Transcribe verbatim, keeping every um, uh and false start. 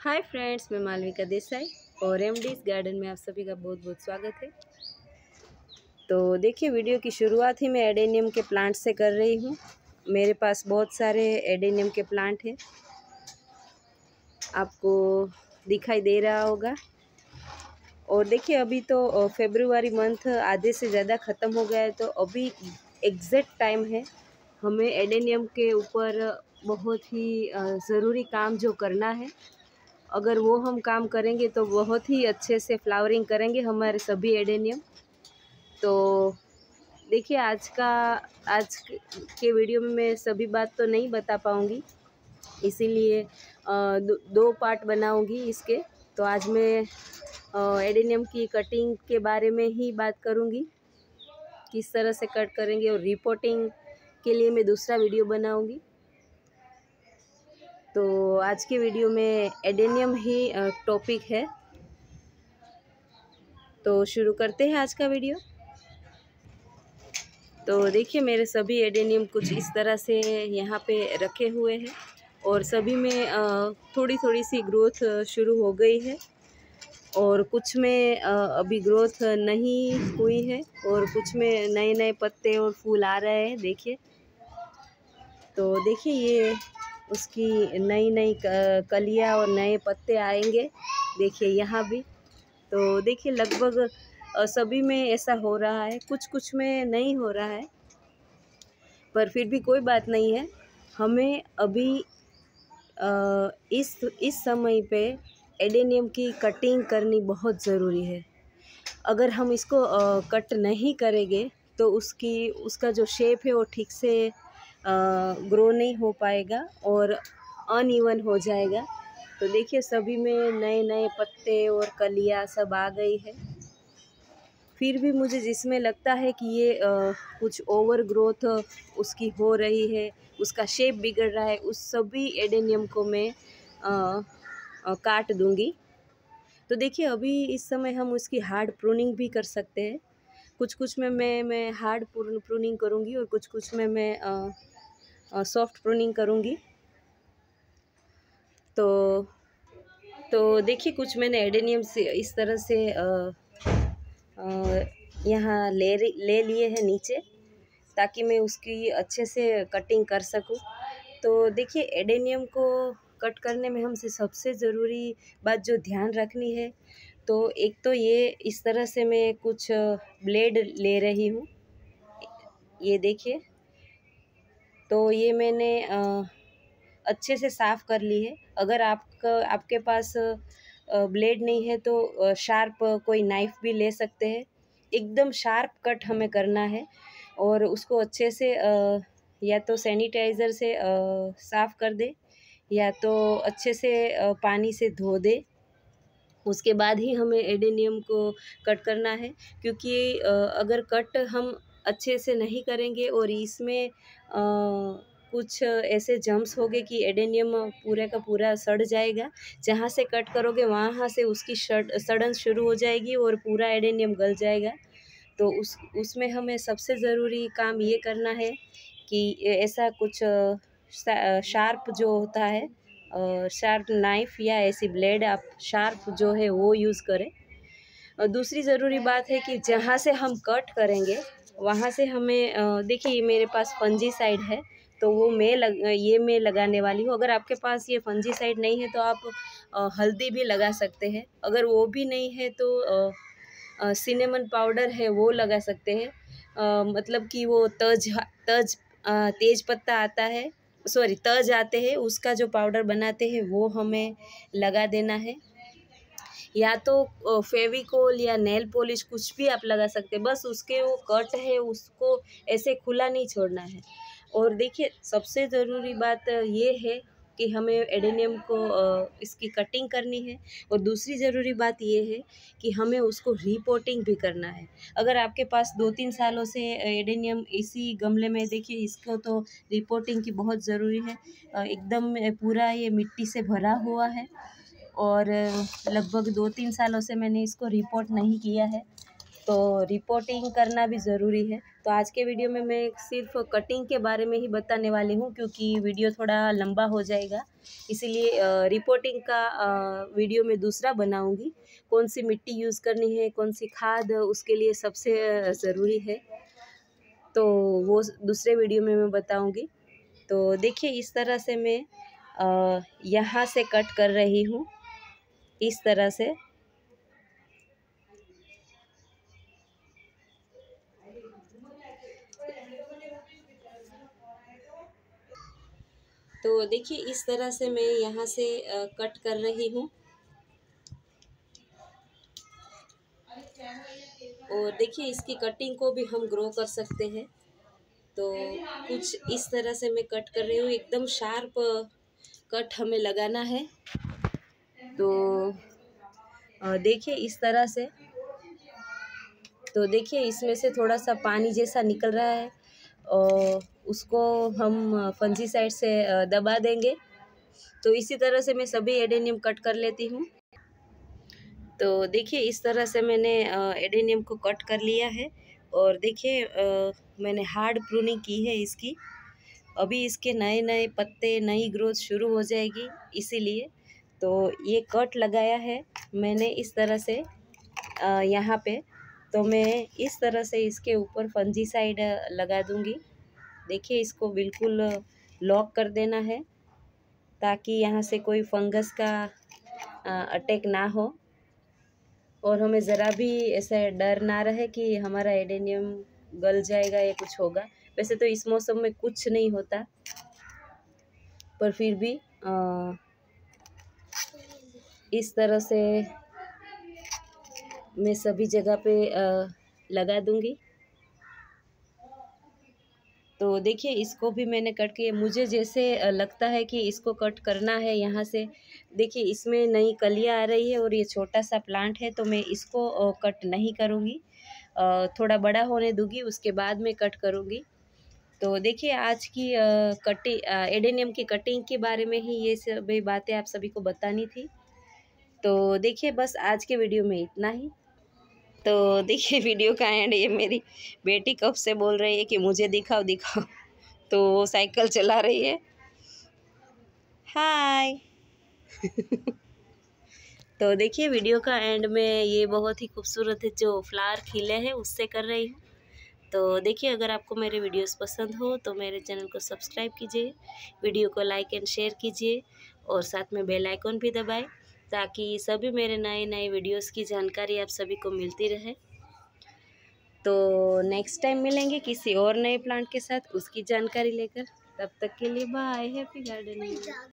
Hi friends, मैं मालविका देसाई और MDs garden में आप सभी का बहुत बहुत स्वागत है। तो देखिए, वीडियो की शुरुआत ही मैं एडेनियम के प्लांट से कर रही हूँ। मेरे पास बहुत सारे एडेनियम के प्लांट हैं, आपको दिखाई दे रहा होगा। और देखिए, अभी तो फरवरी मंथ आधे से ज़्यादा ख़त्म हो गया है, तो अभी एग्जैक्ट टाइम है हमें एडेनियम के ऊपर बहुत ही ज़रूरी काम जो करना है। अगर वो हम काम करेंगे तो बहुत ही अच्छे से फ्लावरिंग करेंगे हमारे सभी एडेनियम। तो देखिए, आज का आज के वीडियो में मैं सभी बात तो नहीं बता पाऊँगी, इसीलिए दो, दो पार्ट बनाऊँगी इसके। तो आज मैं एडेनियम की कटिंग के बारे में ही बात करूँगी, किस तरह से कट करेंगे, और रिपोर्टिंग के लिए मैं दूसरा वीडियो बनाऊँगी। तो आज के वीडियो में एडेनियम ही टॉपिक है, तो शुरू करते हैं आज का वीडियो। तो देखिए, मेरे सभी एडेनियम कुछ इस तरह से यहाँ पे रखे हुए हैं और सभी में थोड़ी थोड़ी सी ग्रोथ शुरू हो गई है और कुछ में अभी ग्रोथ नहीं हुई है और कुछ में नए नए पत्ते और फूल आ रहे हैं। देखिए, तो देखिए, ये उसकी नई नई कलियाँ और नए पत्ते आएंगे। देखिए यहाँ भी, तो देखिए लगभग सभी में ऐसा हो रहा है, कुछ कुछ में नहीं हो रहा है, पर फिर भी कोई बात नहीं है। हमें अभी इस इस समय पे एडेनियम की कटिंग करनी बहुत ज़रूरी है। अगर हम इसको कट नहीं करेंगे तो उसकी उसका जो शेप है वो ठीक से ग्रो नहीं हो पाएगा और अनइवन हो जाएगा। तो देखिए, सभी में नए नए पत्ते और कलियाँ सब आ गई है। फिर भी मुझे जिसमें लगता है कि ये आ, कुछ ओवर ग्रोथ उसकी हो रही है, उसका शेप बिगड़ रहा है, उस सभी एडेनियम को मैं आ, आ, काट दूंगी। तो देखिए, अभी इस समय हम उसकी हार्ड प्रूनिंग भी कर सकते हैं। कुछ कुछ में मैं मैं हार्ड प्रूनिंग करूंगी और कुछ कुछ में मैं सॉफ्ट प्रूनिंग करूंगी। तो तो देखिए, कुछ मैंने एडेनियम से इस तरह से यहाँ ले ले लिए हैं नीचे, ताकि मैं उसकी अच्छे से कटिंग कर सकूं। तो देखिए, एडेनियम को कट करने में हमसे सबसे ज़रूरी बात जो ध्यान रखनी है, तो एक तो ये इस तरह से मैं कुछ ब्लेड ले रही हूँ। ये देखिए, तो ये मैंने अच्छे से साफ़ कर ली है। अगर आपका आपके पास ब्लेड नहीं है तो शार्प कोई नाइफ़ भी ले सकते हैं। एकदम शार्प कट हमें करना है और उसको अच्छे से या तो सैनिटाइज़र से साफ़ कर दे या तो अच्छे से पानी से धो दे। उसके बाद ही हमें एडेनियम को कट करना है, क्योंकि अगर कट हम अच्छे से नहीं करेंगे और इसमें कुछ ऐसे जम्स हो गए कि एडेनियम पूरे का पूरा सड़ जाएगा। जहाँ से कट करोगे वहाँ से उसकी सड़न शुरू हो जाएगी और पूरा एडेनियम गल जाएगा। तो उस उसमें हमें सबसे ज़रूरी काम ये करना है कि ऐसा कुछ शार्प जो होता है, शार्प नाइफ़ या ऐसी ब्लेड आप शार्प जो है वो यूज़ करें। और दूसरी ज़रूरी बात है कि जहाँ से हम कट करेंगे वहाँ से हमें, देखिए मेरे पास फंजीसाइड है, तो वो मैं लग ये मैं लगाने वाली हूँ। अगर आपके पास ये फंजीसाइड नहीं है तो आप हल्दी भी लगा सकते हैं। अगर वो भी नहीं है तो सिनेमन पाउडर है वो लगा सकते हैं। मतलब कि वो तज तज तेज पत्ता आता है, सॉरी तज आते हैं, उसका जो पाउडर बनाते हैं वो हमें लगा देना है। या तो फेविकोल या नेल पॉलिश कुछ भी आप लगा सकते हैं, बस उसके वो कट है उसको ऐसे खुला नहीं छोड़ना है। और देखिए, सबसे ज़रूरी बात ये है कि हमें एडेनियम को इसकी कटिंग करनी है और दूसरी ज़रूरी बात ये है कि हमें उसको रिपोर्टिंग भी करना है। अगर आपके पास दो तीन सालों से एडेनियम इसी गमले में, देखिए इसको तो रिपोर्टिंग की बहुत ज़रूरी है। एकदम पूरा ये मिट्टी से भरा हुआ है और लगभग दो तीन सालों से मैंने इसको रिपोर्ट नहीं किया है। तो रिपोर्टिंग करना भी ज़रूरी है। तो आज के वीडियो में मैं सिर्फ कटिंग के बारे में ही बताने वाली हूँ, क्योंकि वीडियो थोड़ा लंबा हो जाएगा, इसीलिए रिपोर्टिंग का वीडियो में दूसरा बनाऊँगी। कौन सी मिट्टी यूज़ करनी है, कौन सी खाद उसके लिए सबसे ज़रूरी है, तो वो दूसरे वीडियो में मैं बताऊँगी। तो देखिए इस तरह से मैं यहाँ से कट कर रही हूँ, इस तरह से। तो देखिए इस तरह से मैं यहाँ से कट कर रही हूँ। और देखिए इसकी कटिंग को भी हम ग्रो कर सकते हैं। तो कुछ इस तरह से मैं कट कर रही हूँ, एकदम शार्प कट हमें लगाना है। तो देखिए इस तरह से। तो देखिए इसमें से थोड़ा सा पानी जैसा निकल रहा है और उसको हम फंजीसाइड से दबा देंगे। तो इसी तरह से मैं सभी एडेनियम कट कर लेती हूँ। तो देखिए इस तरह से मैंने एडेनियम को कट कर लिया है। और देखिए मैंने हार्ड प्रूनिंग की है इसकी। अभी इसके नए नए पत्ते, नई ग्रोथ शुरू हो जाएगी, इसीलिए तो ये कट लगाया है मैंने इस तरह से यहाँ पे। तो मैं इस तरह से इसके ऊपर फंजीसाइड लगा दूँगी। देखिए इसको बिल्कुल लॉक कर देना है, ताकि यहाँ से कोई फंगस का अटैक ना हो और हमें ज़रा भी ऐसा डर ना रहे कि हमारा एडेनियम गल जाएगा या कुछ होगा। वैसे तो इस मौसम में कुछ नहीं होता, पर फिर भी आ, इस तरह से मैं सभी जगह पे आ, लगा दूंगी। तो देखिए इसको भी मैंने कट किया। मुझे जैसे लगता है कि इसको कट करना है यहाँ से, देखिए इसमें नई कलियाँ आ रही है और ये छोटा सा प्लांट है, तो मैं इसको कट नहीं करूँगी, थोड़ा बड़ा होने दूँगी, उसके बाद मैं कट करूँगी। तो देखिए आज की कटिंग, एडेनियम की कटिंग के बारे में ही ये सभी बातें आप सभी को बतानी थी। तो देखिए बस आज के वीडियो में इतना ही। तो देखिए वीडियो का एंड, ये मेरी बेटी कब से बोल रही है कि मुझे दिखाओ दिखाओ, तो वो साइकिल चला रही है। हाय तो देखिए वीडियो का एंड में ये बहुत ही खूबसूरत है जो फ्लावर खिले हैं उससे कर रही हूँ। तो देखिए अगर आपको मेरे वीडियोस पसंद हो तो मेरे चैनल को सब्सक्राइब कीजिए, वीडियो को लाइक एंड शेयर कीजिए और साथ में बेल आइकन भी दबाएं, ताकि सभी मेरे नए नए वीडियोस की जानकारी आप सभी को मिलती रहे। तो नेक्स्ट टाइम मिलेंगे किसी और नए प्लांट के साथ, उसकी जानकारी लेकर। तब तक के लिए बाय, हैप्पी गार्डनिंग।